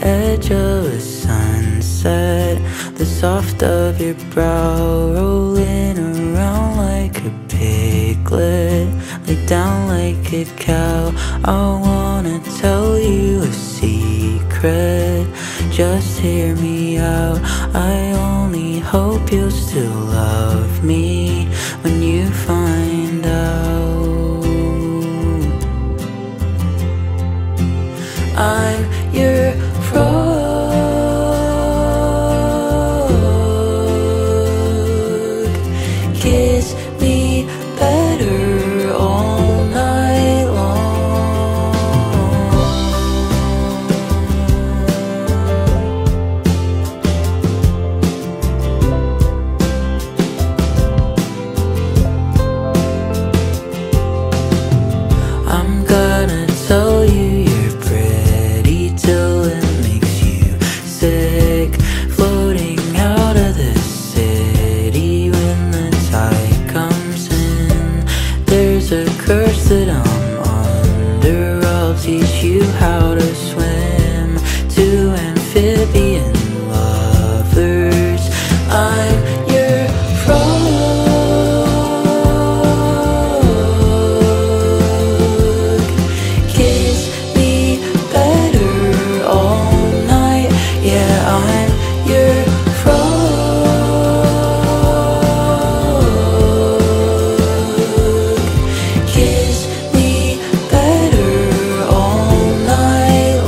edge of a sunset, the soft of your brow rolling around like a piglet, lay down like a cow. I wanna tell you a secret, just hear me out. I only hope you'll still love me when you find out. I'm your rogue. Kiss me better all night long. I'm gonna tell you till it makes you sick, floating out of the city when the tide comes in. There's a curse that I'm under. I'll teach you how to swim to amphibian lovers. I'm your rogue. Kiss me better all night, yeah, I'm your rogue. Kiss me better all night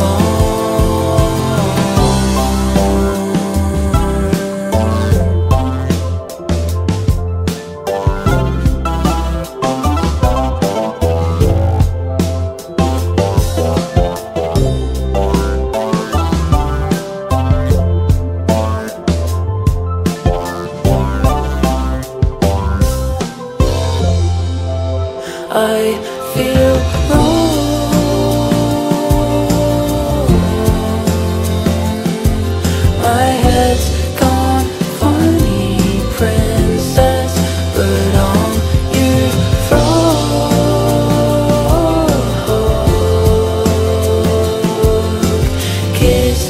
I feel wrong. My head's gone funny, princess, but I'm your frog. Kiss